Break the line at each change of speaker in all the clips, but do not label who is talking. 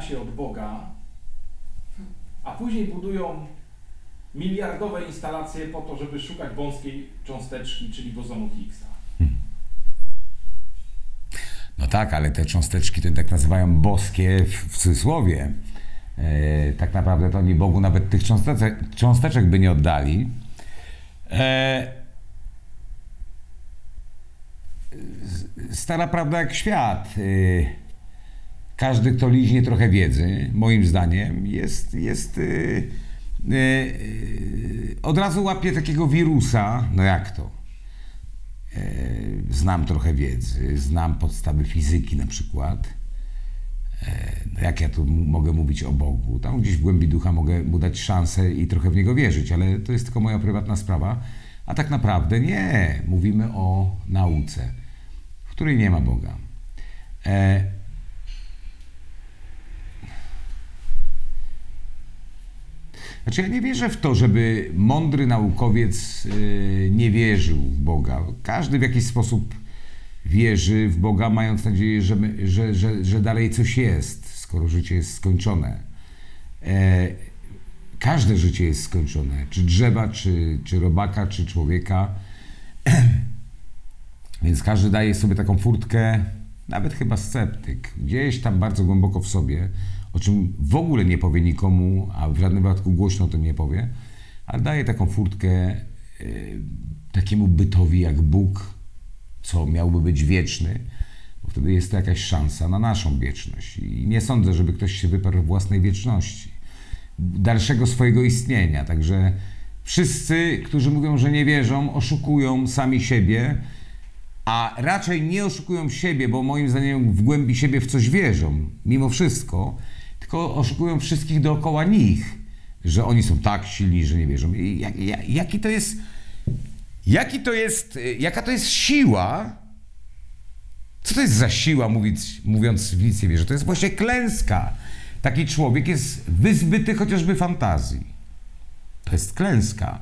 się od Boga, a później budują miliardowe instalacje po to, żeby szukać wąskiej cząsteczki, czyli bozonu Higgsa.
No tak, ale te cząsteczki to tak nazywają boskie w cudzysłowie. Tak naprawdę to oni Bogu nawet tych cząsteczek by nie oddali. Stara prawda jak świat. Każdy, kto liźnie trochę wiedzy, moim zdaniem, od razu łapie takiego wirusa. No jak to? Znam trochę wiedzy, znam podstawy fizyki na przykład. No jak ja tu mogę mówić o Bogu? Tam gdzieś w głębi ducha mogę mu dać szansę i trochę w Niego wierzyć, ale to jest tylko moja prywatna sprawa. A tak naprawdę nie. Mówimy o nauce, w której nie ma Boga. Znaczy ja nie wierzę w to, żeby mądry naukowiec nie wierzył w Boga. Każdy w jakiś sposób wierzy w Boga, mając nadzieję, że dalej coś jest, skoro życie jest skończone. Każde życie jest skończone, czy drzewa, czy robaka, czy człowieka. Więc każdy daje sobie taką furtkę, nawet chyba sceptyk, gdzieś tam bardzo głęboko w sobie, o czym w ogóle nie powie nikomu, a w żadnym wypadku głośno o tym nie powie, ale daje taką furtkę takiemu bytowi jak Bóg, co miałby być wieczny, bo wtedy jest to jakaś szansa na naszą wieczność. I nie sądzę, żeby ktoś się wyparł własnej wieczności, dalszego swojego istnienia. Także wszyscy, którzy mówią, że nie wierzą, oszukują sami siebie, a raczej nie oszukują siebie, bo moim zdaniem w głębi siebie w coś wierzą, mimo wszystko, tylko oszukują wszystkich dookoła nich, że oni są tak silni, że nie wierzą. I jaka to jest siła? Co to jest za siła, mówiąc w nic nie wierzę? To jest właśnie klęska. Taki człowiek jest wyzbyty chociażby fantazji. To jest klęska.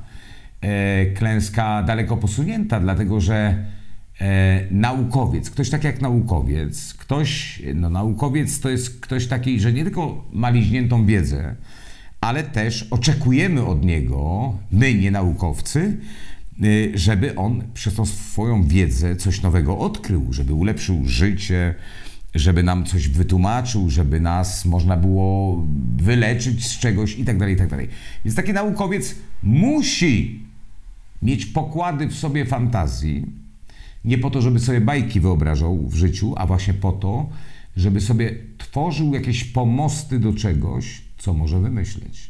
Klęska daleko posunięta, dlatego że naukowiec, ktoś taki jak naukowiec, naukowiec to jest ktoś taki, że nie tylko ma liźniętą wiedzę, ale też oczekujemy od niego, my nie naukowcy, żeby on przez tą swoją wiedzę coś nowego odkrył, żeby ulepszył życie, żeby nam coś wytłumaczył, żeby nas można było wyleczyć z czegoś i tak dalej, i tak dalej. Więc taki naukowiec musi mieć pokłady w sobie fantazji, nie po to, żeby sobie bajki wyobrażał w życiu, a właśnie po to, żeby sobie tworzył jakieś pomosty do czegoś, co może wymyśleć.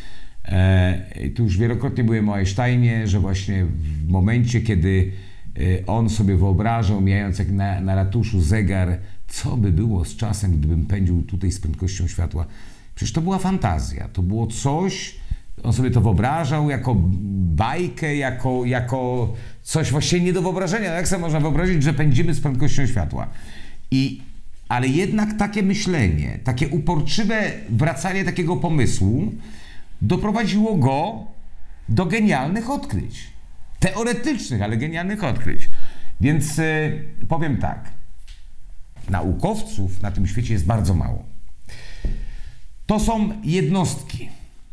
Tu już wielokrotnie byłem o Einsteinie, że właśnie w momencie, kiedy on sobie wyobrażał, mijając jak na ratuszu zegar, co by było z czasem, gdybym pędził tutaj z prędkością światła. Przecież to była fantazja, to było coś, on sobie to wyobrażał jako bajkę, jako coś właściwie nie do wyobrażenia. Jak sobie można wyobrazić, że pędzimy z prędkością światła? Ale jednak takie myślenie, takie uporczywe wracanie takiego pomysłu doprowadziło go do genialnych odkryć. Teoretycznych, ale genialnych odkryć. Więc powiem tak. Naukowców na tym świecie jest bardzo mało. To są jednostki.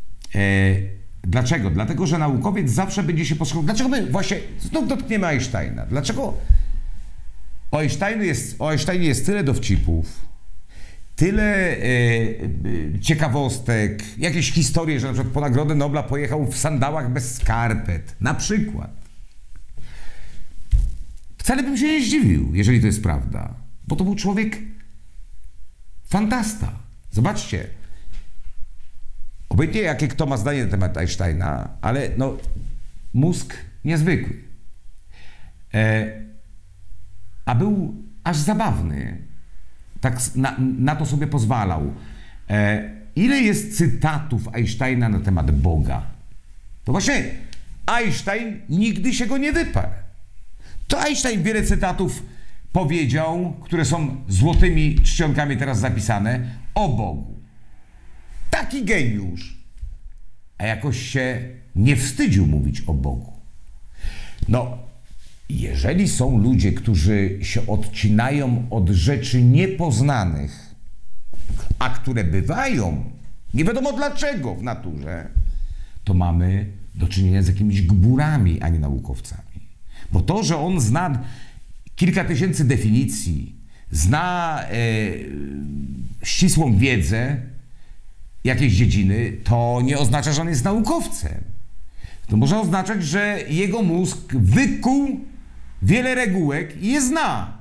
Dlaczego? Dlatego, że naukowiec zawsze będzie się posługiwał. Dlaczego my właśnie znów dotkniemy Einsteina? Dlaczego o Einsteinie jest tyle dowcipów, tyle ciekawostek, jakieś historie, że na przykład po Nagrodę Nobla pojechał w sandałach bez skarpet. Na przykład. Wcale bym się nie zdziwił, jeżeli to jest prawda. Bo to był człowiek fantasta. Zobaczcie. Obojętnie jakie kto ma zdanie na temat Einsteina, ale no mózg niezwykły. A był aż zabawny. Tak na to sobie pozwalał. Ile jest cytatów Einsteina na temat Boga? To właśnie Einstein nigdy się go nie wyparł. To Einstein wiele cytatów powiedział, które są złotymi czcionkami teraz zapisane, o Bogu. Taki geniusz. A jakoś się nie wstydził mówić o Bogu. No, jeżeli są ludzie, którzy się odcinają od rzeczy niepoznanych, a które bywają, nie wiadomo dlaczego w naturze, to mamy do czynienia z jakimiś gburami, a nie naukowcami. Bo to, że on zna kilka tysięcy definicji, zna ścisłą wiedzę jakiejś dziedziny, to nie oznacza, że on jest naukowcem. To może oznaczać, że jego mózg wykuł wiele regułek i je zna.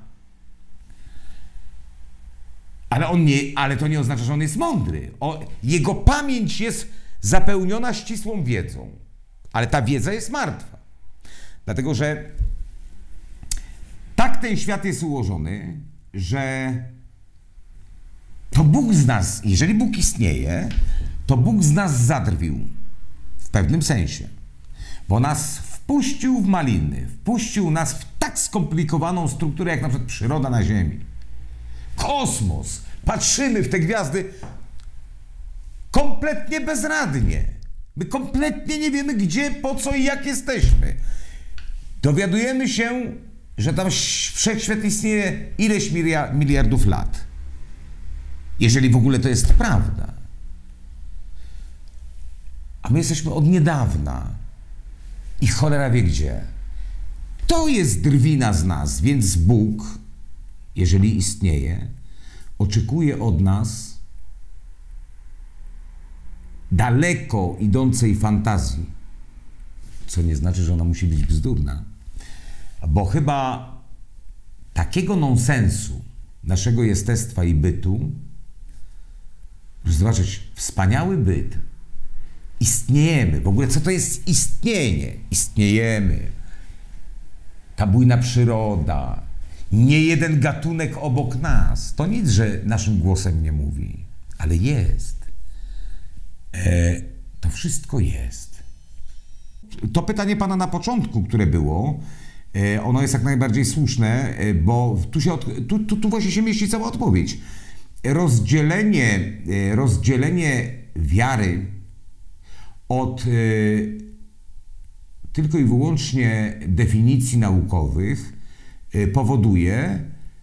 Ale to nie oznacza, że on jest mądry. Jego pamięć jest zapełniona ścisłą wiedzą. Ale ta wiedza jest martwa. Dlatego, że tak ten świat jest ułożony, że to Bóg z nas, jeżeli Bóg istnieje, to Bóg z nas zadrwił. W pewnym sensie. Bo nas wpuścił w maliny. Wpuścił nas w tak skomplikowaną strukturę, jak na przykład przyroda na Ziemi. Kosmos. Patrzymy w te gwiazdy kompletnie bezradnie. My kompletnie nie wiemy, gdzie, po co i jak jesteśmy. Dowiadujemy się, że tam wszechświat istnieje ileś miliardów lat. Jeżeli w ogóle to jest prawda. A my jesteśmy od niedawna. I cholera wie gdzie. To jest drwina z nas, więc Bóg, jeżeli istnieje, oczekuje od nas daleko idącej fantazji. Co nie znaczy, że ona musi być bzdurna. Bo chyba takiego nonsensu naszego jestestwa i bytu, proszę zobaczyć, wspaniały byt, istniejemy. W ogóle co to jest istnienie? Istniejemy. Ta bujna przyroda, nie jeden gatunek obok nas. To nic, że naszym głosem nie mówi, ale jest. To wszystko jest. To pytanie pana na początku, które było, ono jest jak najbardziej słuszne, bo tu właśnie się mieści cała odpowiedź. Rozdzielenie wiary od tylko i wyłącznie definicji naukowych powoduje,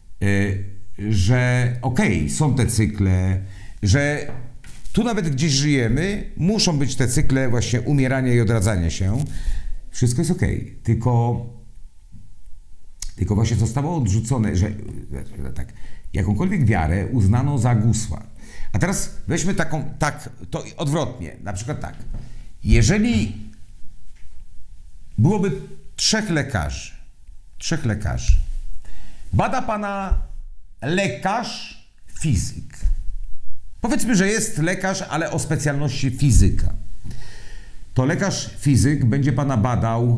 że są te cykle, że tu nawet gdzieś żyjemy, muszą być te cykle właśnie umierania i odradzania się. Wszystko jest tylko właśnie zostało odrzucone, że tak, jakąkolwiek wiarę uznano za gusła. A teraz weźmy to odwrotnie, na przykład tak. Jeżeli byłoby trzech lekarzy, bada pana lekarz fizyk. Powiedzmy, że jest lekarz, ale o specjalności fizyka. To lekarz fizyk będzie pana badał,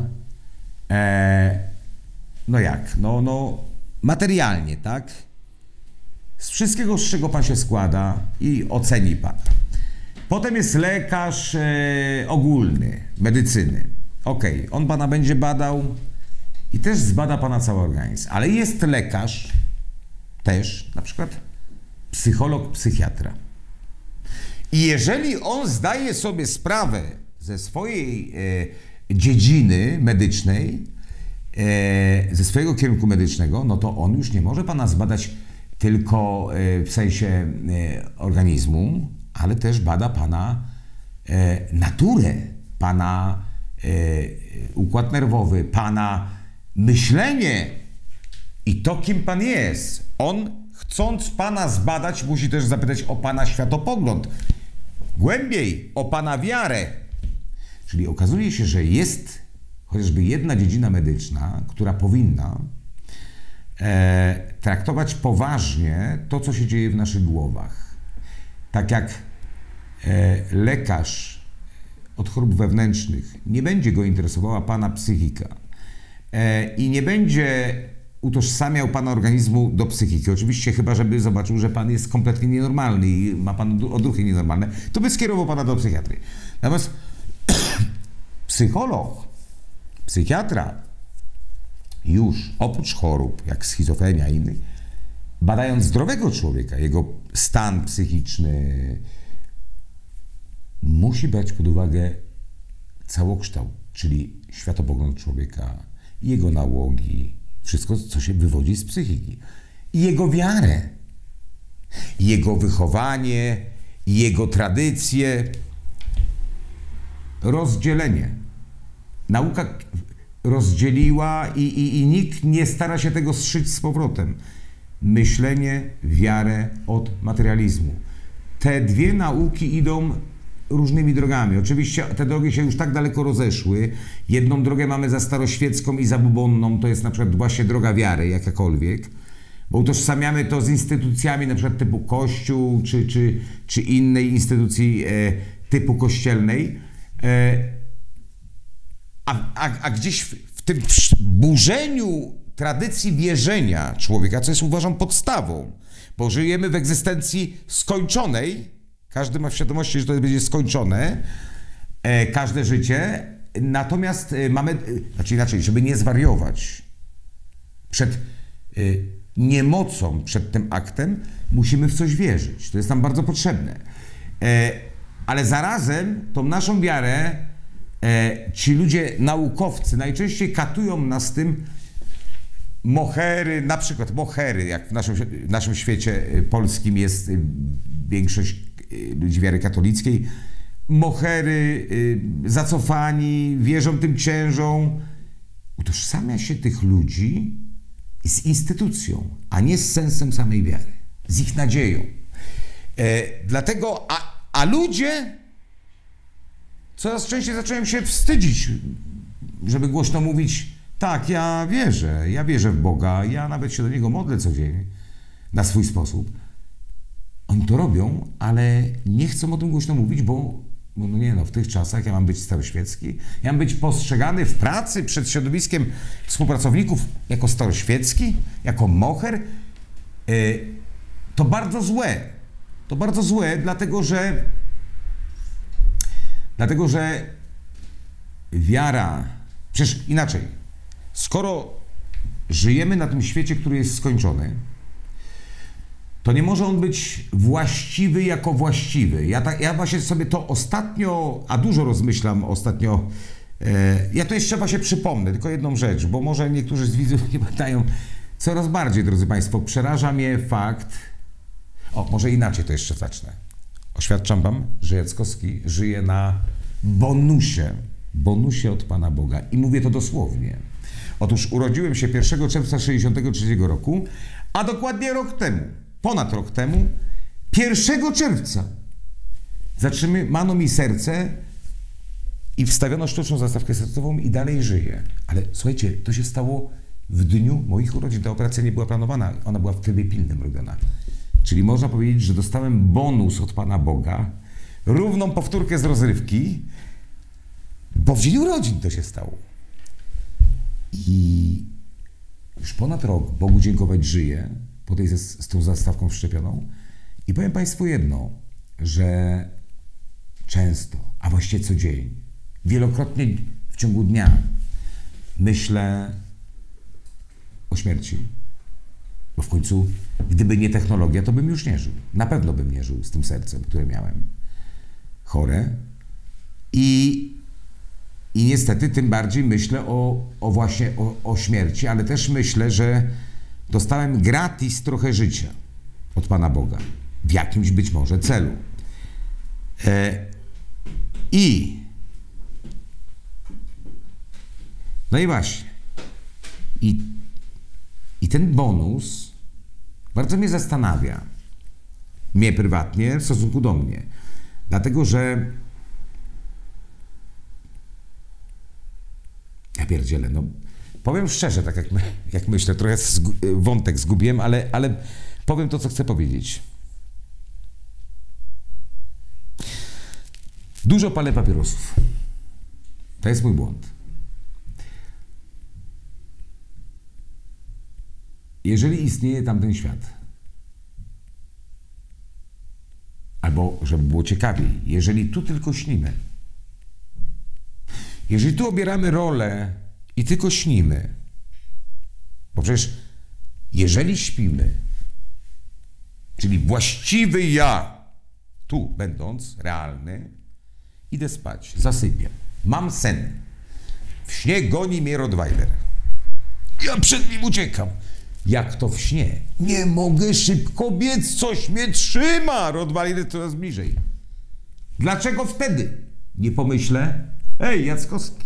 materialnie, tak? Z wszystkiego, z czego pan się składa i oceni pan. Potem jest lekarz ogólny, medycyny. On pana będzie badał i też zbada pana cały organizm. Ale jest lekarz też, na przykład psycholog, psychiatra. I jeżeli on zdaje sobie sprawę ze swojej dziedziny medycznej, ze swojego kierunku medycznego, no to on już nie może pana zbadać tylko w sensie organizmu, ale też bada pana naturę, pana układ nerwowy, pana myślenie i to, kim pan jest. On, chcąc pana zbadać, musi też zapytać o pana światopogląd, głębiej o pana wiarę. Czyli okazuje się, że jest chociażby jedna dziedzina medyczna, która powinna traktować poważnie to, co się dzieje w naszych głowach. Tak jak lekarz od chorób wewnętrznych nie będzie go interesowała pana psychika i nie będzie utożsamiał pana organizmu do psychiki. Oczywiście chyba, żeby zobaczył, że pan jest kompletnie nienormalny i ma pan odruchy nienormalne, to by skierował pana do psychiatry. Natomiast psycholog, psychiatra już oprócz chorób, jak schizofrenia i innych, badając zdrowego człowieka, jego stan psychiczny, musi brać pod uwagę całokształt, czyli światopogląd człowieka, jego nałogi, wszystko, co się wywodzi z psychiki. I jego wiarę. jego wychowanie, jego tradycje. Rozdzielenie. Nauka rozdzieliła i nikt nie stara się tego zszyć z powrotem. Myślenie, wiarę od materializmu. Te dwie nauki idą różnymi drogami. Oczywiście te drogi się już tak daleko rozeszły. Jedną drogę mamy za staroświecką i zabubonną, to jest na przykład właśnie droga wiary, jakakolwiek, bo utożsamiamy to z instytucjami na przykład typu Kościół, czy innej instytucji typu kościelnej. A gdzieś w tym burzeniu tradycji wierzenia człowieka, co jest uważam podstawą, bo żyjemy w egzystencji skończonej, każdy ma w świadomości, że to będzie skończone, każde życie, natomiast mamy, znaczy inaczej, żeby nie zwariować przed niemocą, przed tym aktem, musimy w coś wierzyć. To jest nam bardzo potrzebne. Ale zarazem tą naszą wiarę ci ludzie, naukowcy, najczęściej katują nas tym mohery, na przykład mohery, jak w naszym świecie polskim jest większość ludzi wiary katolickiej, mohery, zacofani, wierzą tym księżom. Utożsamia się tych ludzi z instytucją, a nie z sensem samej wiary, z ich nadzieją. Dlatego, a ludzie coraz częściej zacząłem się wstydzić, żeby głośno mówić, tak, ja wierzę w Boga, ja nawet się do Niego modlę codziennie na swój sposób. Oni to robią, ale nie chcą o tym głośno mówić, bo w tych czasach ja mam być staroświecki, ja mam być postrzegany w pracy przed środowiskiem współpracowników jako staroświecki, jako moher. To bardzo złe. To bardzo złe, dlatego że wiara, przecież inaczej, skoro żyjemy na tym świecie, który jest skończony, to nie może on być właściwy jako właściwy. Ja właśnie sobie to ostatnio, a dużo rozmyślam ostatnio, ja to jeszcze właśnie przypomnę, tylko jedną rzecz, bo może niektórzy z widzów nie pamiętają. Coraz bardziej, drodzy Państwo, przeraża mnie fakt, może inaczej to jeszcze zacznę. Oświadczam Wam, że Jackowski żyje na bonusie od Pana Boga. I mówię to dosłownie. Otóż urodziłem się 1 czerwca 1963 roku, a dokładnie rok temu, ponad rok temu, 1 czerwca zatrzymano mi serce i wstawiono sztuczną zastawkę sercową i dalej żyję. Ale słuchajcie, to się stało w dniu moich urodzin. Ta operacja nie była planowana, ona była w trybie pilnym robiona. Czyli można powiedzieć, że dostałem bonus od Pana Boga, równą powtórkę z rozrywki, bo w dzień urodzin to się stało. I już ponad rok, Bogu dziękować, żyję, z tą zastawką wszczepioną. I powiem Państwu jedno, że często, a właściwie co dzień, wielokrotnie w ciągu dnia myślę o śmierci. Bo w końcu, gdyby nie technologia, to bym już nie żył. Na pewno bym nie żył z tym sercem, które miałem. Chore. I niestety tym bardziej myślę właśnie o śmierci, ale też myślę, że dostałem gratis trochę życia od Pana Boga. W jakimś być może celu. No i właśnie. I ten bonus bardzo mnie zastanawia. Mnie prywatnie w stosunku do mnie. Dlatego, że ja pierdzielę, powiem szczerze, tak jak myślę, trochę wątek zgubiłem, ale powiem to, co chcę powiedzieć. Dużo palę papierosów. To jest mój błąd. Jeżeli istnieje tamten świat, albo żeby było ciekawiej, jeżeli tu tylko śnimy, jeżeli tu obieramy rolę i tylko śnimy, bo przecież jeżeli śpimy, czyli właściwy ja, tu będąc realny, idę spać, zasypiam, mam sen, w śnie goni mnie Rottweiler, ja przed nim uciekam, Jak to w śnie. Nie mogę szybko biec, coś mnie trzyma. Rottweiler coraz bliżej. Dlaczego wtedy nie pomyślę, ej, Jackowski,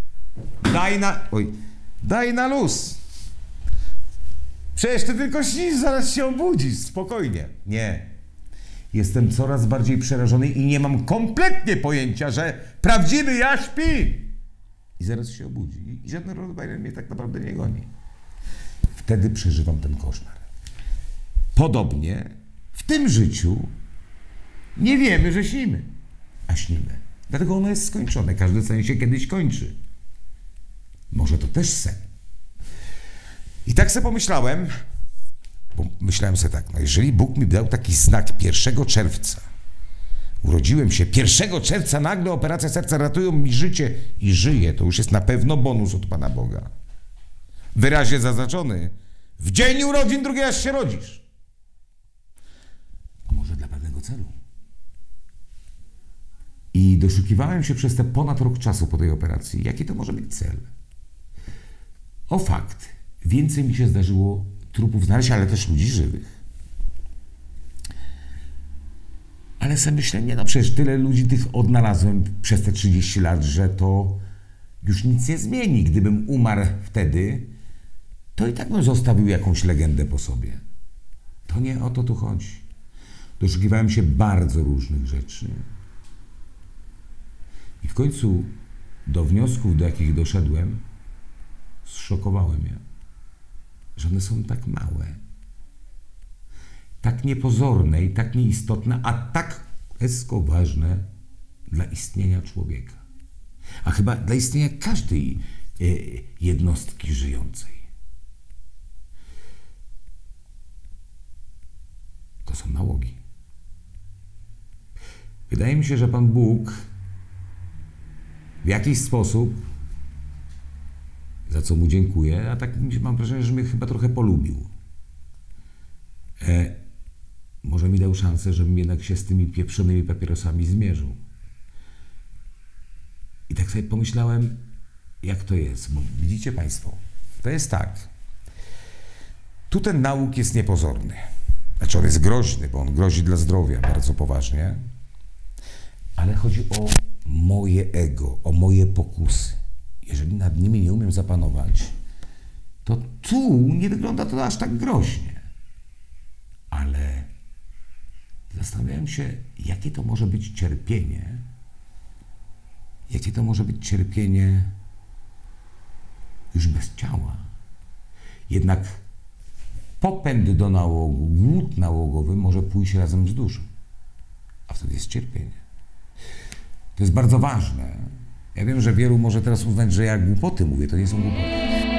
daj na luz. Przecież ty tylko śnisz, zaraz się obudzisz, spokojnie. Nie. Jestem coraz bardziej przerażony i nie mam kompletnie pojęcia, że prawdziwy ja śpi. I zaraz się obudzi. I żaden Rottweiler mnie tak naprawdę nie goni. Wtedy przeżywam ten koszmar. Podobnie w tym życiu nie wiemy, że śnimy, a śnimy. Dlatego ono jest skończone. Każdy sen się kiedyś kończy. Może to też sen. I tak sobie pomyślałem, bo myślałem sobie tak, no jeżeli Bóg mi dał taki znak 1 czerwca, urodziłem się 1 czerwca, nagle operacja serca, ratują mi życie i żyję, to już jest na pewno bonus od Pana Boga. Wyraźnie zaznaczony, w dzień urodzin drugi raz się rodzisz. A może dla pewnego celu? I doszukiwałem się przez te ponad rok czasu po tej operacji, jaki to może być cel. O fakt, więcej mi się zdarzyło trupów znaleźć, ale też ludzi żywych. Ale sobie myślę, nie no, przecież tyle ludzi tych odnalazłem przez te 30 lat, że to już nic nie zmieni. Gdybym umarł wtedy, to i tak bym zostawił jakąś legendę po sobie. To nie o to tu chodzi. Doszukiwałem się bardzo różnych rzeczy. I w końcu do wniosków, do jakich doszedłem, zszokowały mnie, że one są tak małe, tak niepozorne i tak nieistotne, a tak ważne dla istnienia człowieka. A chyba dla istnienia każdej jednostki żyjącej. To są nałogi. Wydaje mi się, że Pan Bóg w jakiś sposób, za co Mu dziękuję, a tak mam wrażenie, że mnie chyba trochę polubił. Może mi dał szansę, żebym jednak się z tymi pieprzonymi papierosami zmierzył. I tak sobie pomyślałem, jak to jest. Bo widzicie Państwo, to jest tak. Tu ten nauk jest niepozorny. Znaczy on jest groźny, bo on grozi dla zdrowia bardzo poważnie. Ale chodzi o moje ego, o moje pokusy. Jeżeli nad nimi nie umiem zapanować, to tu nie wygląda to aż tak groźnie. Ale zastanawiałem się, jakie to może być cierpienie, już bez ciała. Jednak popęd do nałogu, głód nałogowy może pójść razem z duszą. A wtedy jest cierpienie. To jest bardzo ważne. Ja wiem, że wielu może teraz uznać, że ja głupoty mówię. To nie są głupoty.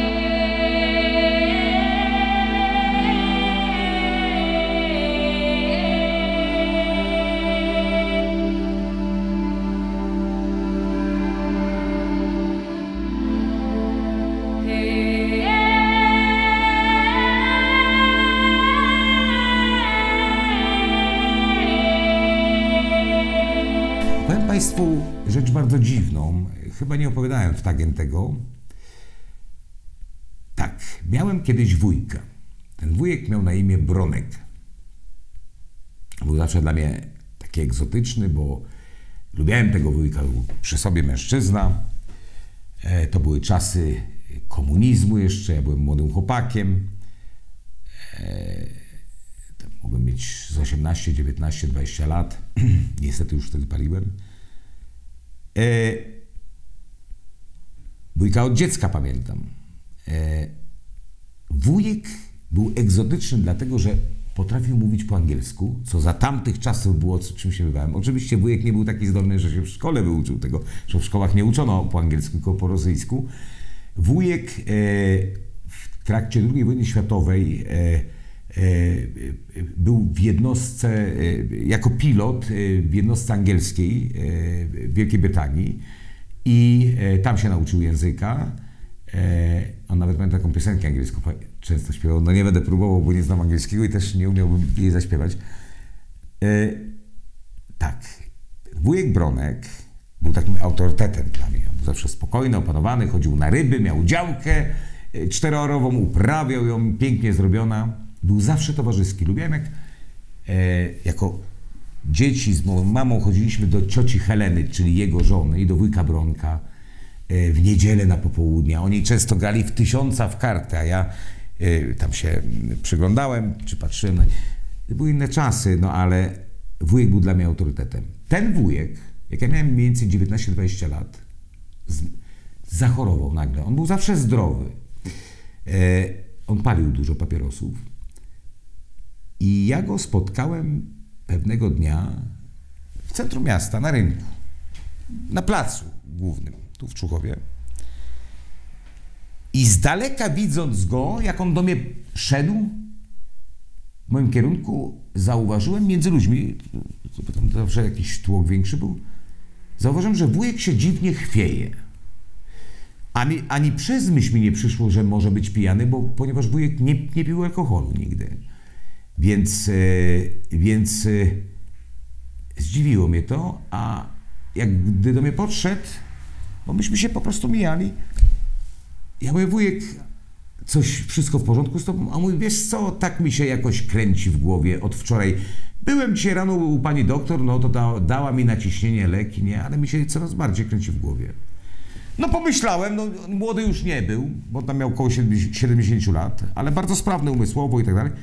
Powiem Państwu rzecz bardzo dziwną. Chyba nie opowiadałem w Tagen tego. Tak, miałem kiedyś wujka. Ten wujek miał na imię Bronek. Był zawsze dla mnie taki egzotyczny, bo lubiałem tego wujka. Był przy sobie mężczyzna. To były czasy komunizmu jeszcze. Ja byłem młodym chłopakiem. Mogłem mieć z 18, 19, 20 lat. Niestety już wtedy paliłem. Wujka od dziecka pamiętam. Wujek był egzotyczny dlatego, że potrafił mówić po angielsku, co za tamtych czasów było czym się bywałem. Oczywiście wujek nie był taki zdolny, że się w szkole wyuczył tego, że w szkołach nie uczono po angielsku, tylko po rosyjsku. Wujek w trakcie II wojny światowej był w jednostce, jako pilot w jednostce angielskiej w Wielkiej Brytanii i tam się nauczył języka. On nawet pamięta taką piosenkę angielską, często śpiewał. No nie będę próbował, bo nie znam angielskiego i też nie umiałbym jej zaśpiewać. Tak, wujek Bronek był takim autorytetem dla mnie. Był zawsze spokojny, opanowany, chodził na ryby, miał działkę, czteroarową, uprawiał ją, pięknie zrobiona. Był zawsze towarzyski. Lubiłem, jak jako dzieci z moją mamą chodziliśmy do cioci Heleny, czyli jego żony, i do wujka Bronka w niedzielę na popołudnia. Oni często grali w 1000 w karty, a ja tam się przyglądałem, czy patrzyłem. To były inne czasy, no ale wujek był dla mnie autorytetem. Ten wujek, jak ja miałem mniej więcej 19-20 lat, zachorował nagle. On był zawsze zdrowy. On palił dużo papierosów. I ja go spotkałem pewnego dnia w centrum miasta, na rynku, na placu głównym, tu w Człuchowie. I z daleka widząc go, jak on do mnie szedł, w moim kierunku, zauważyłem między ludźmi, tam zawsze jakiś tłok większy był, zauważyłem, że wujek się dziwnie chwieje. Ani przez myśl mi nie przyszło, że może być pijany, ponieważ wujek nie pił alkoholu nigdy. Więc zdziwiło mnie to, a jak gdy do mnie podszedł, bo myśmy się po prostu mijali, ja mówię, wujek, wszystko w porządku z tobą? A mówi, wiesz co, tak mi się jakoś kręci w głowie od wczoraj. Byłem dzisiaj rano u pani doktor, no to dała mi na ciśnienie leki, nie, ale mi się coraz bardziej kręci w głowie. No pomyślałem, no młody już nie był, bo tam miał około 70 lat, ale bardzo sprawny umysłowo i tak dalej.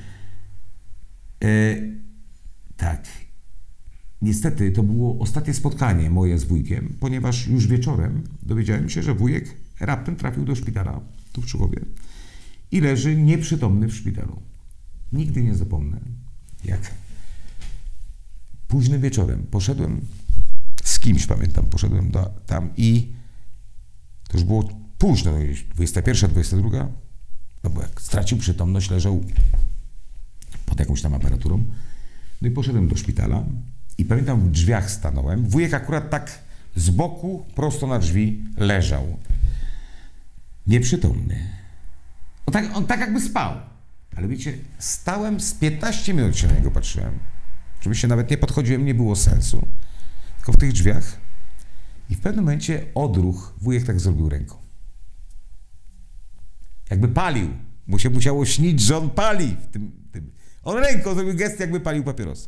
Tak. Niestety to było ostatnie spotkanie moje z wujkiem, ponieważ już wieczorem dowiedziałem się, że wujek raptem trafił do szpitala tu w Człuchowie i leży nieprzytomny w szpitalu. Nigdy nie zapomnę, jak późnym wieczorem poszedłem z kimś, pamiętam, poszedłem tam i to już było późno, 21, 22, no bo jak stracił przytomność, leżał pod jakąś tam aparaturą. No i poszedłem do szpitala i pamiętam, w drzwiach stanąłem. Wujek akurat tak z boku, prosto na drzwi leżał. Nieprzytomny. On tak jakby spał. Ale wiecie, stałem z 15 minut, się na niego patrzyłem. Oczywiście nawet nie podchodziłem, nie było sensu. Tylko w tych drzwiach. I w pewnym momencie odruch wujek tak zrobił ręką. Jakby palił. Mu się musiało śnić, że on pali w tym. On ręką zrobił gest, jakby palił papierosy.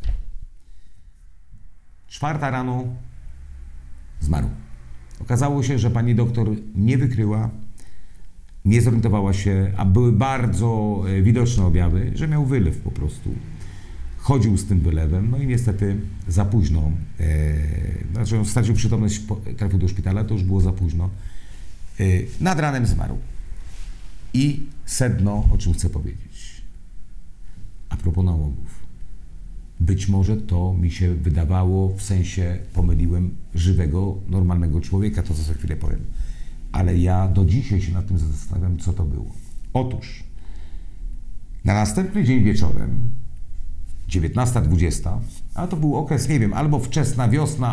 4 rano zmarł. Okazało się, że pani doktor nie wykryła, nie zorientowała się, a były bardzo widoczne objawy, że miał wylew po prostu. Chodził z tym wylewem, no i niestety za późno. Znaczy on stracił przytomność, trafił do szpitala, to już było za późno. Nad ranem zmarł. I sedno, o czym chcę powiedzieć. A propos nałogów. Być może to mi się wydawało, w sensie pomyliłem żywego, normalnego człowieka, to co za chwilę powiem. Ale ja do dzisiaj się nad tym zastanawiam, co to było. Otóż na następny dzień wieczorem, 19:20, a to był okres, nie wiem, albo wczesna wiosna,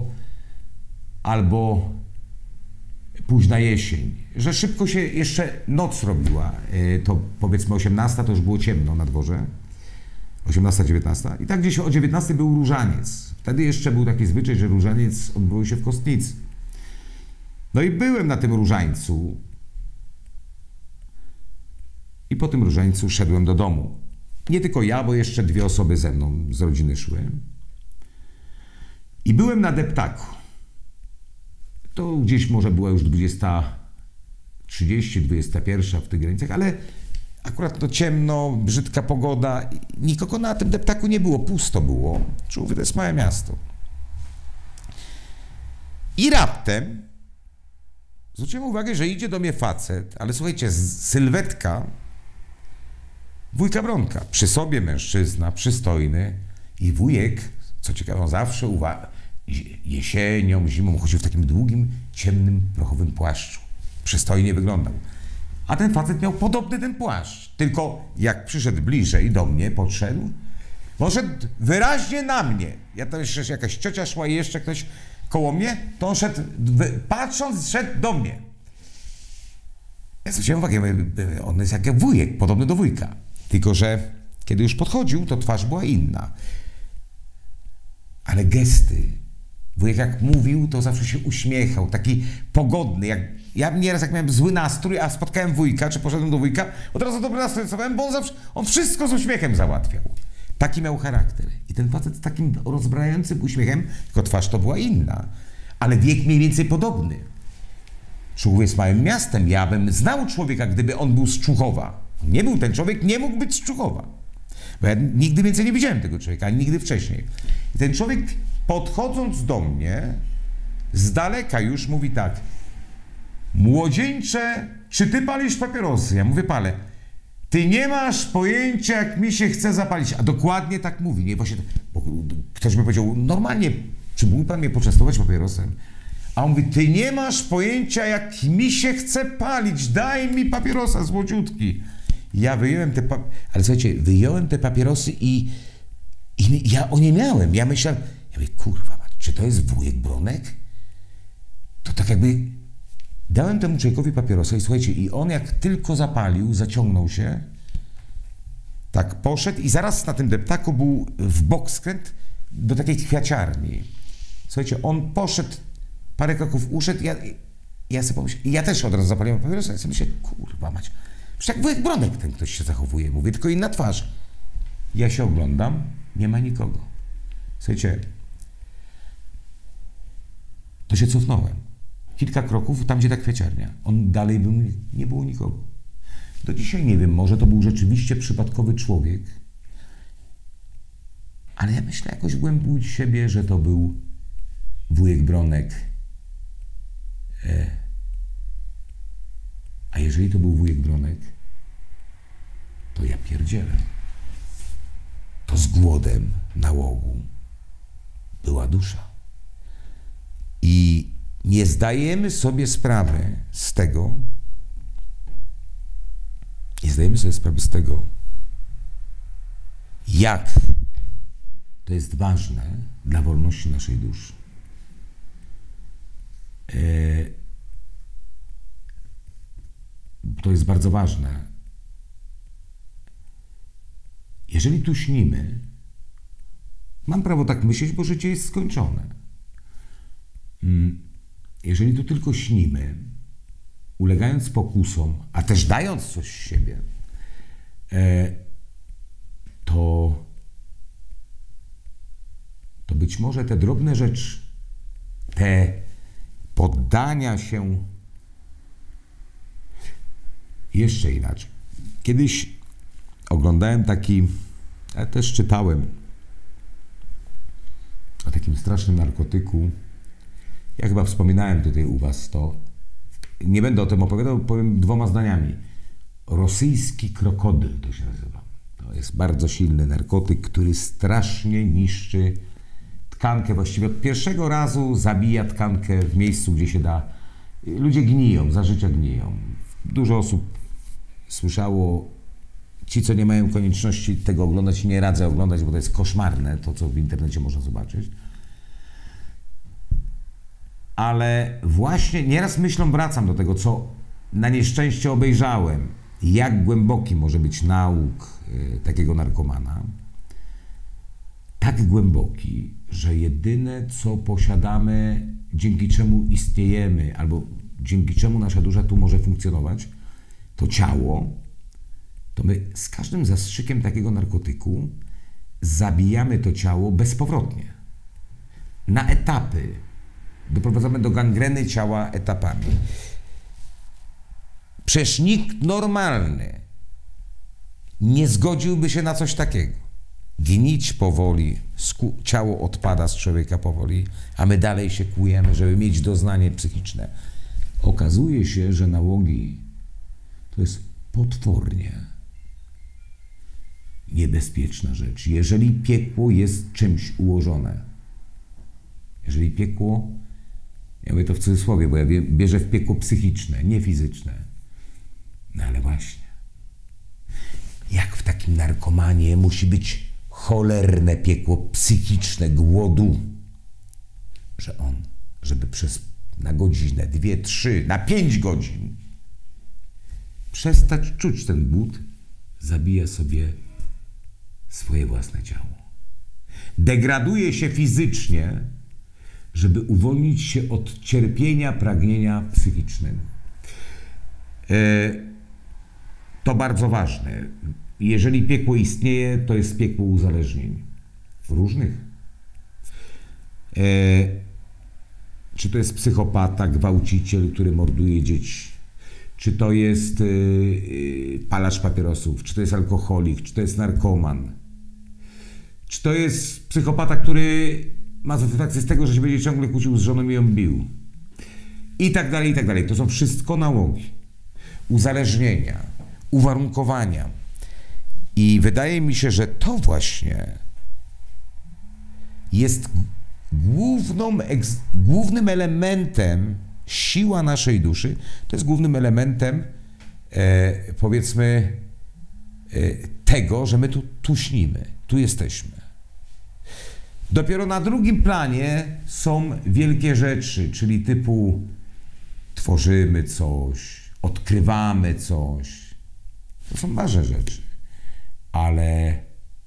albo późna jesień, że szybko się jeszcze noc robiła. To powiedzmy 18, to już było ciemno na dworze. 18, 19. I tak gdzieś o 19 był różaniec. Wtedy jeszcze był taki zwyczaj, że różaniec odbywał się w Kostnicy. No i byłem na tym różańcu. I po tym różańcu szedłem do domu. Nie tylko ja, bo jeszcze 2 osoby ze mną z rodziny szły. I byłem na deptaku. To gdzieś może była już 20:30, 21 w tych granicach, ale akurat to ciemno, brzydka pogoda. Nikogo na tym deptaku nie było, pusto było. Człowiek, to jest małe miasto. I raptem zwróciłem uwagę, że idzie do mnie facet, ale słuchajcie, sylwetka wujka Bronka. Przy sobie mężczyzna, przystojny. I wujek, co ciekawe, on zawsze jesienią, zimą chodził w takim długim, ciemnym, prochowym płaszczu. Przystojnie wyglądał. A ten facet miał podobny ten płaszcz. Tylko jak przyszedł bliżej do mnie, podszedł, on szedł wyraźnie na mnie. Ja tam jeszcze jakaś ciocia szła i jeszcze ktoś koło mnie, to on szedł, patrząc, szedł do mnie. Ja zwróciłem uwagę, on jest jak wujek, podobny do wujka. Tylko że kiedy już podchodził, to twarz była inna. Ale gesty Wujek jak mówił, to zawsze się uśmiechał, taki pogodny. Ja nieraz jak miałem zły nastrój, a spotkałem wujka, czy poszedłem do wujka, od razu dobry nastrój dostawałem, bo on wszystko z uśmiechem załatwiał. Taki miał charakter. I ten facet z takim rozbrajającym uśmiechem, tylko twarz to była inna, ale wiek mniej więcej podobny. Człuchów jest małym miastem. Ja bym znał człowieka, gdyby on był z Człuchowa. Nie był ten człowiek, nie mógł być z Człuchowa. Bo ja nigdy więcej nie widziałem tego człowieka, ani nigdy wcześniej. I ten człowiek, podchodząc do mnie, z daleka już mówi tak: młodzieńcze, czy ty palisz papierosy? Ja mówię, palę. Ty nie masz pojęcia, jak mi się chce zapalić. A dokładnie tak mówi. Nie, właśnie, bo ktoś by powiedział, normalnie, czy mógł pan mnie poczęstować papierosem? A on mówi, ty nie masz pojęcia, jak mi się chce palić. Daj mi papierosa złociutki. Ja wyjąłem ale słuchajcie, wyjąłem te papierosy i ja o nie miałem. Ja myślałem, kurwa, czy to jest wujek Bronek? To tak jakby... Dałem temu człowiekowi papierosa i słuchajcie, i on jak tylko zapalił, zaciągnął się, tak poszedł i zaraz na tym deptaku był w bok skręt do takiej kwiaciarni. Słuchajcie, on poszedł, parę kroków uszedł, ja sobie pomyślałem, i ja też od razu zapaliłem papierosa, ja sobie myślę, kurwa mać, przecież jak wujek Bronek ten ktoś się zachowuje, mówię, tylko inna twarz. Ja się oglądam, nie ma nikogo. Słuchajcie, to się cofnąłem. Kilka kroków, tam gdzie ta kwieciarnia. On dalej był, nie było nikogo. Do dzisiaj nie wiem, może to był rzeczywiście przypadkowy człowiek, ale ja myślę jakoś głębiej siebie, że to był wujek Bronek. A jeżeli to był wujek Bronek, to ja pierdzielę. To z głodem na łogu była dusza. I nie zdajemy sobie sprawy z tego, jak to jest ważne dla wolności naszej duszy. To jest bardzo ważne. Jeżeli tu śnimy, mam prawo tak myśleć, bo życie jest skończone. Jeżeli tu tylko śnimy, ulegając pokusom, a też dając coś z siebie, to być może te drobne rzeczy, te poddania się jeszcze inaczej. Kiedyś oglądałem ja też czytałem o takim strasznym narkotyku. Ja chyba wspominałem tutaj u was to. Nie będę o tym opowiadał, powiem dwoma zdaniami. Rosyjski krokodyl to się nazywa. To jest bardzo silny narkotyk, który strasznie niszczy tkankę. Właściwie od pierwszego razu zabija tkankę w miejscu, gdzie się da. Ludzie gniją, za życia gniją. Dużo osób słyszało. Ci, co nie mają konieczności tego oglądać, nie radzę oglądać, bo to jest koszmarne, to co w internecie można zobaczyć. Ale właśnie nieraz myślą, wracam do tego, co na nieszczęście obejrzałem. Jak głęboki może być nauk takiego narkomana. Tak głęboki, że jedyne, co posiadamy, dzięki czemu istniejemy, albo dzięki czemu nasza dusza tu może funkcjonować, to ciało, to my z każdym zastrzykiem takiego narkotyku zabijamy to ciało bezpowrotnie. Na etapy. Doprowadzamy do gangreny ciała etapami. Przecież nikt normalny nie zgodziłby się na coś takiego. Gnić powoli, ciało odpada z człowieka powoli, a my dalej się kłujemy, żeby mieć doznanie psychiczne. Okazuje się, że nałogi to jest potwornie niebezpieczna rzecz. Jeżeli piekło jest czymś ułożone, jeżeli piekło, ja mówię to w cudzysłowie, bo ja bierze w piekło psychiczne, nie fizyczne. No ale właśnie, jak w takim narkomanie musi być cholerne piekło psychiczne, głodu, że on, żeby na godzinę, 2, 3, na 5 godzin przestać czuć ten głód, zabija sobie swoje własne ciało. Degraduje się fizycznie, żeby uwolnić się od cierpienia, pragnienia psychicznego. To bardzo ważne. Jeżeli piekło istnieje, to jest piekło uzależnień. Różnych. Czy to jest psychopata, gwałciciel, który morduje dzieci? Czy to jest palacz papierosów? Czy to jest alkoholik? Czy to jest narkoman? Czy to jest psychopata, który ma satysfakcję z tego, że się będzie ciągle kłócił z żoną i ją bił? I tak dalej, i tak dalej. To są wszystko nałogi. Uzależnienia, uwarunkowania. I wydaje mi się, że to właśnie jest głównym elementem siła naszej duszy. To jest głównym elementem, powiedzmy, tego, że my tu śnimy, tu jesteśmy. Dopiero na drugim planie są wielkie rzeczy, czyli typu tworzymy coś, odkrywamy coś. To są ważne rzeczy. Ale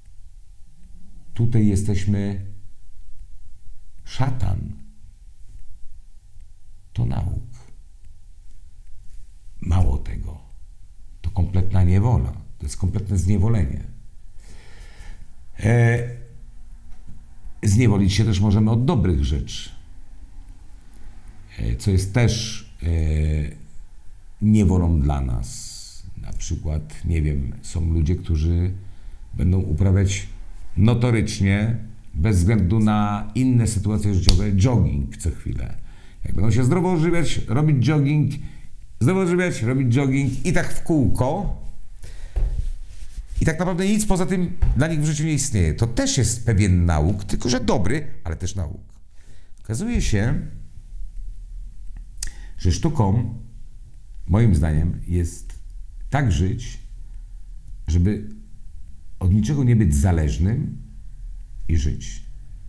tutaj jesteśmy, szatan to nauk. Mało tego. To kompletna niewola. To jest kompletne zniewolenie. Zniewolić się też możemy od dobrych rzeczy. Co jest też niewolą dla nas. Na przykład, nie wiem, są ludzie, którzy będą uprawiać notorycznie, bez względu na inne sytuacje życiowe, jogging co chwilę. Jak będą się zdrowo odżywiać, robić jogging, zdrowo odżywiać, robić jogging i tak w kółko. I tak naprawdę nic poza tym dla nich w życiu nie istnieje. To też jest pewien nauk, tylko że dobry, ale też nauk. Okazuje się, że sztuką, moim zdaniem, jest tak żyć, żeby od niczego nie być zależnym i żyć.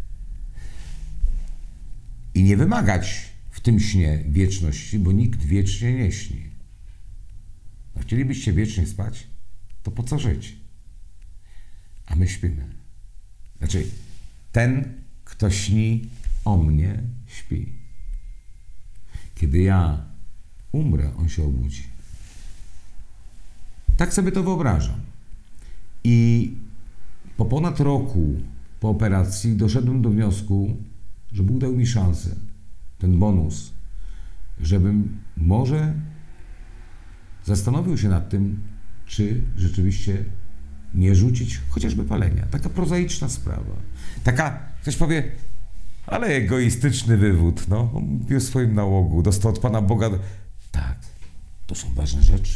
I nie wymagać w tym śnie wieczności, bo nikt wiecznie nie śni. No, chcielibyście wiecznie spać? To po co żyć? A my śpimy. Znaczy, ten, kto śni o mnie, śpi. Kiedy ja umrę, on się obudzi. Tak sobie to wyobrażam. I po ponad roku po operacji doszedłem do wniosku, że Bóg dał mi szansę, ten bonus, żebym może zastanowił się nad tym, czy rzeczywiście nie rzucić chociażby palenia. Taka prozaiczna sprawa. Taka, ktoś powie, ale egoistyczny wywód, no. On mówi o swoim nałogu, dostał od Pana Boga. Tak, to są ważne rzeczy.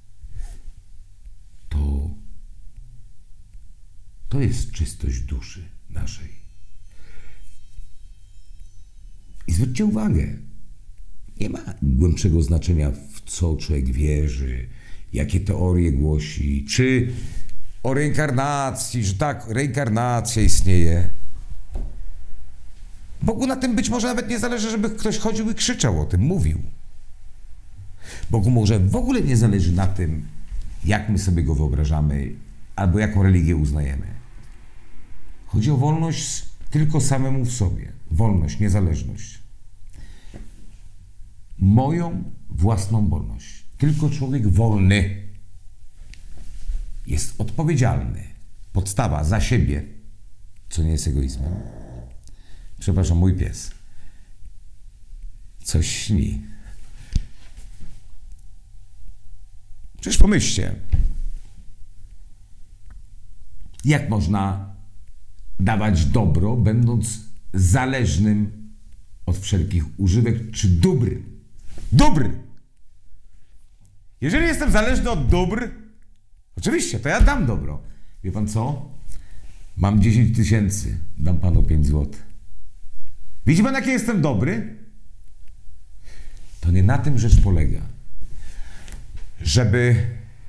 To jest czystość duszy naszej. I zwróćcie uwagę, nie ma głębszego znaczenia, w co człowiek wierzy, jakie teorie głosi, czy o reinkarnacji, że tak, reinkarnacja istnieje. Bogu na tym być może nawet nie zależy, żeby ktoś chodził i krzyczał o tym, mówił. Bogu może w ogóle nie zależy na tym, jak my sobie go wyobrażamy, albo jaką religię uznajemy. Chodzi o wolność tylko samemu w sobie. Wolność, niezależność. Moją własną wolność. Tylko człowiek wolny jest odpowiedzialny. Podstawa za siebie, co nie jest egoizmem. Przepraszam, mój pies. Coś śni. Przecież pomyślcie, jak można dawać dobro, będąc zależnym od wszelkich używek czy dóbr. Dóbr! Jeżeli jestem zależny od dóbr, oczywiście, to ja dam dobro. Wie pan co? Mam 10 000, dam panu 5 zł. Widzi pan, jaki jestem dobry? To nie na tym rzecz polega. Żeby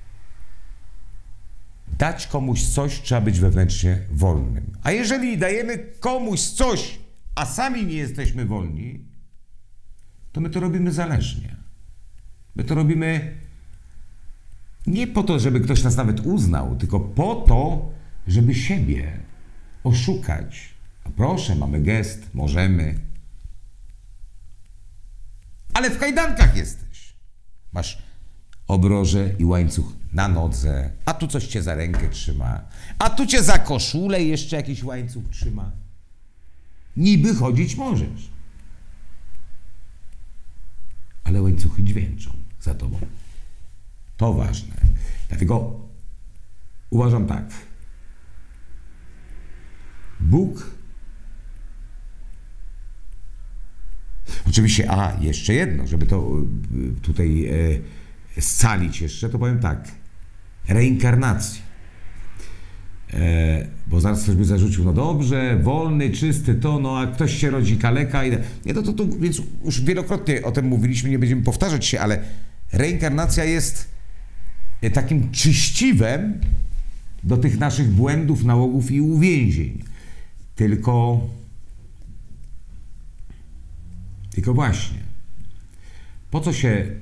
dać komuś coś, trzeba być wewnętrznie wolnym. A jeżeli dajemy komuś coś, a sami nie jesteśmy wolni, to my to robimy zależnie. My to robimy nie po to, żeby ktoś nas nawet uznał, tylko po to, żeby siebie oszukać. A proszę, mamy gest, możemy. ale w kajdankach jesteś. Masz obroże i łańcuch na nodze, a tu coś cię za rękę trzyma, a tu cię za koszulę jeszcze jakiś łańcuch trzyma. Niby chodzić możesz, ale łańcuchy dźwięczą za tobą. To ważne. Dlatego uważam tak. Bóg. Oczywiście, jeszcze jedno, żeby to tutaj scalić jeszcze, to powiem tak. Reinkarnacja. Bo zaraz ktoś by zarzucił, no dobrze, wolny, czysty to, no a ktoś się rodzi kaleka. Nie, więc już wielokrotnie o tym mówiliśmy, nie będziemy powtarzać się, ale reinkarnacja jest takim czyściwem do tych naszych błędów, nałogów i uwięzień. Tylko właśnie, po co się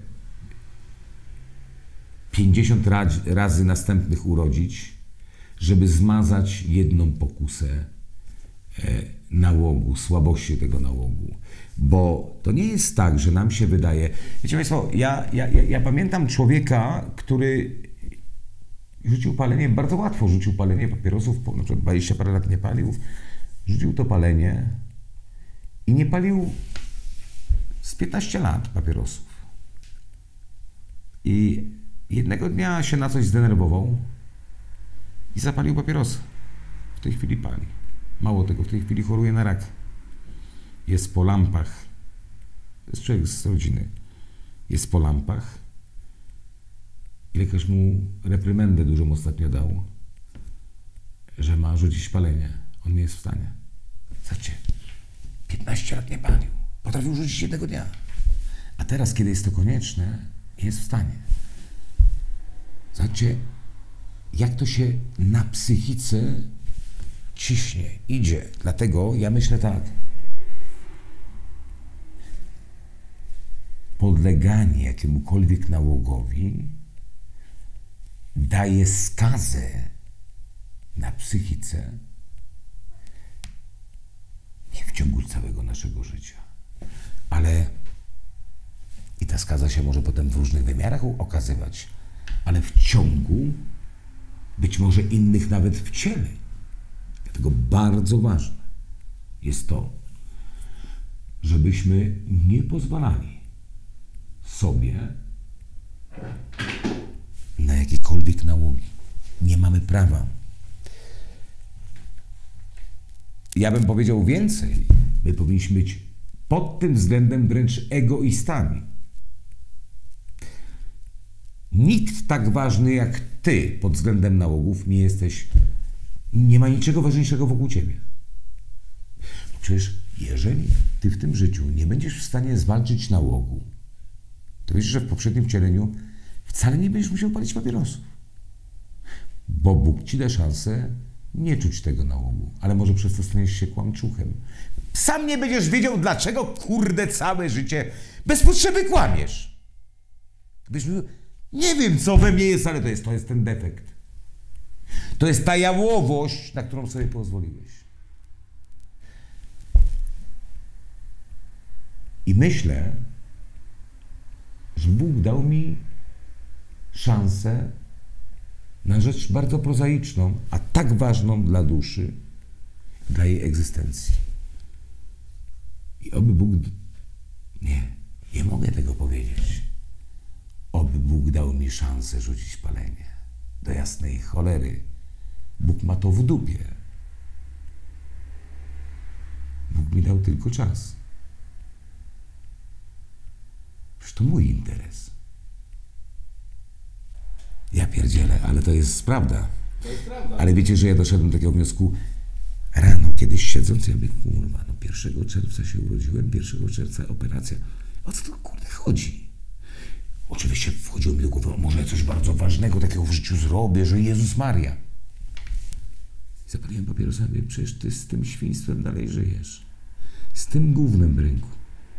50 razy następnych urodzić, żeby zmazać jedną pokusę nałogu, słabości tego nałogu. Bo to nie jest tak, że nam się wydaje... Wiecie Państwo, ja pamiętam człowieka, który rzucił palenie, bardzo łatwo rzucił palenie papierosów, na przykład 20 parę lat nie palił, rzucił to palenie i nie palił z 15 lat papierosów. I jednego dnia się na coś zdenerwował i zapalił papierosy. W tej chwili pali. Mało tego, w tej chwili choruje na rak. Jest po lampach. To jest człowiek z rodziny. Jest po lampach. I lekarz mu reprymendę dużą ostatnio dał, że ma rzucić palenie. On nie jest w stanie. Zobaczcie, 15 lat nie palił. Potrafił rzucić jednego dnia. A teraz, kiedy jest to konieczne, jest w stanie. Zobaczcie, jak to się na psychice ciśnie, idzie. Dlatego ja myślę tak. Podleganie jakiemukolwiek nałogowi daje skazę na psychice nie w ciągu całego naszego życia, ale i ta skaza się może potem w różnych wymiarach okazywać, ale w ciągu być może innych nawet w ciele. Dlatego bardzo ważne jest to, żebyśmy nie pozwalali sobie na jakiekolwiek nałogi. Nie mamy prawa. Ja bym powiedział więcej. My powinniśmy być pod tym względem wręcz egoistami. Nikt tak ważny jak ty pod względem nałogów nie jesteś. Nie ma niczego ważniejszego wokół ciebie. Bo przecież jeżeli ty w tym życiu nie będziesz w stanie zwalczyć nałogu, to wiesz, że w poprzednim wcieleniu wcale nie będziesz musiał palić papierosów. Bo Bóg ci da szansę nie czuć tego nałogu, ale może przez to staniesz się kłamczuchem. Sam nie będziesz wiedział, dlaczego, kurde, całe życie bez potrzeby kłamiesz. Byś mówił, nie wiem, co we mnie jest, ale to jest ten defekt. To jest ta jałowość, na którą sobie pozwoliłeś. I myślę, że Bóg dał mi szansę na rzecz bardzo prozaiczną, a tak ważną dla duszy, dla jej egzystencji. I oby Bóg... Nie mogę tego powiedzieć. Oby Bóg dał mi szansę rzucić palenie. Do jasnej cholery. Bóg ma to w dupie. Bóg mi dał tylko czas. Przecież to mój interes. Ja pierdzielę, ale to jest prawda.
To jest prawda.
Ale wiecie, że ja doszedłem do takiego wniosku rano, kiedyś siedząc, ja mówię, kurwa, 1 czerwca się urodziłem, 1 czerwca operacja. O co to, kurde, chodzi? Oczywiście wchodziło mi do głowy, może coś bardzo ważnego takiego w życiu zrobię, że Jezus Maria. I zapaliłem papierosa, mówię, przecież ty z tym świństwem dalej żyjesz. Z tym gównem w ręku.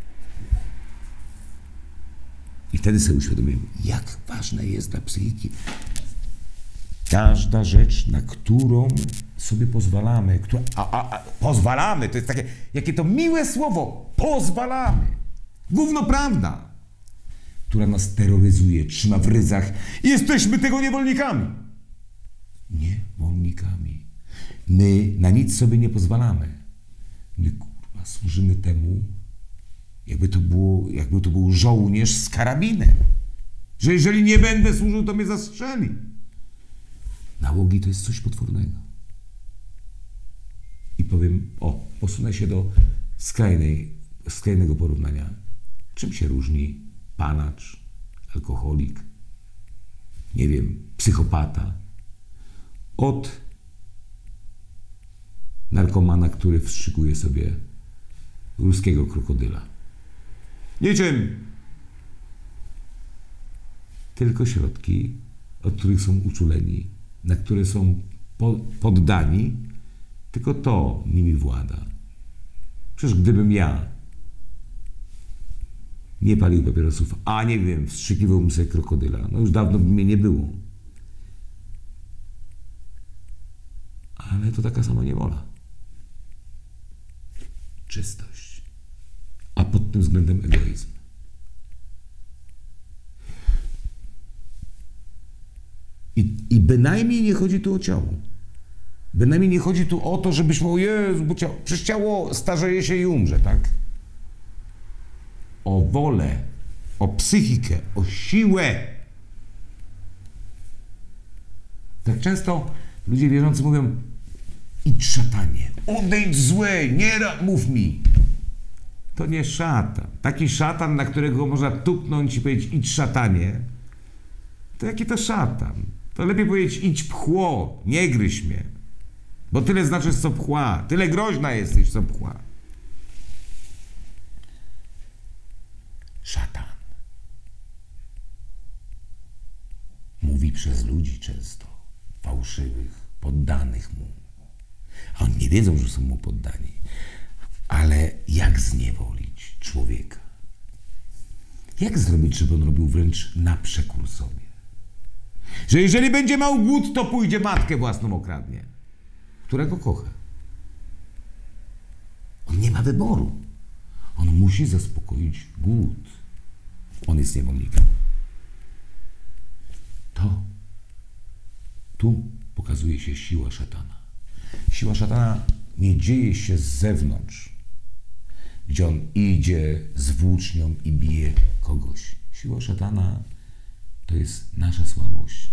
I wtedy sobie uświadomiłem, jak ważne jest dla psychiki każda rzecz, na którą sobie pozwalamy. Pozwalamy, to jest takie, jakie to miłe słowo, pozwalamy. Gówno prawda, która nas terroryzuje, trzyma w ryzach. Jesteśmy tego niewolnikami. Niewolnikami. My na nic sobie nie pozwalamy. My, kurwa, służymy temu, jakby to był żołnierz z karabinem. Że jeżeli nie będę służył, to mnie zastrzeli. Nałogi to jest coś potwornego. I powiem, posunę się do skrajnego porównania. Czym się różni panacz, alkoholik, nie wiem, psychopata od narkomana, który wstrzykuje sobie ruskiego krokodyla? Niczym. Tylko środki, od których są uczuleni, na które są poddani, tylko to nimi włada. Przecież gdybym ja nie palił papierosów, a nie wiem, wstrzykiwałbym sobie krokodyla, no już dawno by mnie nie było. Ale to taka sama niewola. Czystość. A pod tym względem egoizm. I bynajmniej nie chodzi tu o ciało. Bynajmniej nie chodzi tu o to, żebyśmy, o Jezu, bo przecież ciało starzeje się i umrze, tak? O wolę, o psychikę, o siłę. Tak często ludzie wierzący mówią: idź szatanie, odejdź złe, nie mów mi. To nie szatan. Taki szatan, na którego można tupnąć i powiedzieć: idź szatanie, to jaki to szatan? To lepiej powiedzieć: idź pchło, nie gryź mnie. Bo tyle znaczysz, co pchła. Tyle groźna jesteś, co pchła. Szatan mówi przez ludzi często, fałszywych, poddanych mu. A oni nie wiedzą, że są mu poddani. Ale jak zniewolić człowieka? Jak zrobić, żeby on robił wręcz na przekór sobie? Że jeżeli będzie miał głód, to pójdzie matkę własną okradnie, którego kocha. On nie ma wyboru. On musi zaspokoić głód. On jest niewolnikiem. Tu pokazuje się siła szatana. Siła szatana nie dzieje się z zewnątrz, gdzie on idzie z włócznią i bije kogoś. Siła szatana to jest nasza słabość.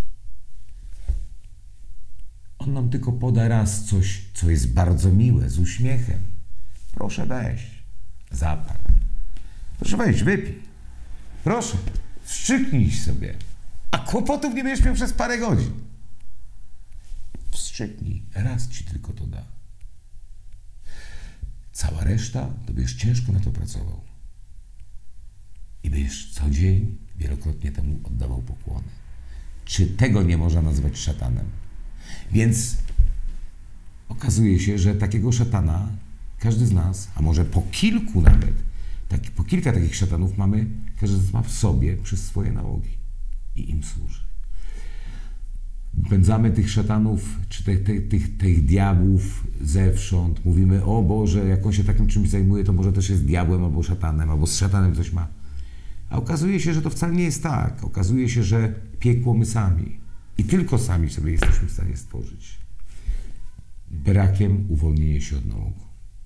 On nam tylko poda raz coś, co jest bardzo miłe, z uśmiechem. Proszę weź, zapal. Proszę weź, wypij. Proszę, wstrzyknij sobie. A kłopotów nie będziesz miał przez parę godzin. Wstrzyknij, raz ci tylko to da. Cała reszta, to będziesz ciężko na to pracował. I będziesz co dzień wielokrotnie temu oddawał pokłony. Czy tego nie można nazwać szatanem? Więc okazuje się, że takiego szatana każdy z nas, a może po kilku nawet, po kilka takich szatanów mamy, każdy z nas ma w sobie przez swoje nałogi i im służy. Pędzamy tych szatanów, czy tych diabłów zewsząd. Mówimy: o Boże, jak on się takim czymś zajmuje, to może też jest diabłem albo szatanem, albo z szatanem coś ma. A okazuje się, że to wcale nie jest tak. Okazuje się, że piekło my sami. I tylko sami sobie jesteśmy w stanie stworzyć. Brakiem uwolnienia się od nałogu.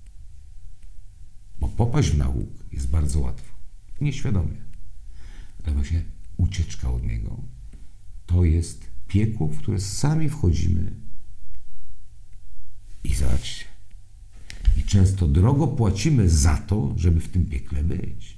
Bo popaść w nałóg jest bardzo łatwo. Nieświadomie. Ale właśnie ucieczka od niego to jest piekło, w które sami wchodzimy. I zobaczcie. I często drogo płacimy za to, żeby w tym piekle być.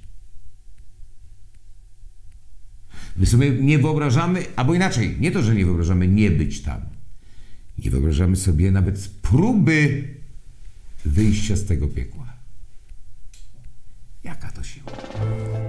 My sobie nie wyobrażamy, albo inaczej, nie to, że nie wyobrażamy nie być tam. Nie wyobrażamy sobie nawet próby wyjścia z tego piekła. Jaka to siła?